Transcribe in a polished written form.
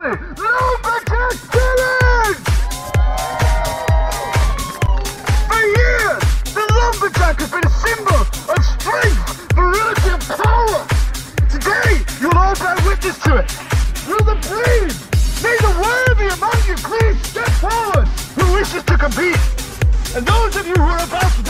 Lumberjack Challenge! For years, the lumberjack has been a symbol of strength, virility and power. Today, you'll all bear witness to it. Will the brave, may the worthy among you please step forward who wishes to compete. And those of you who are about to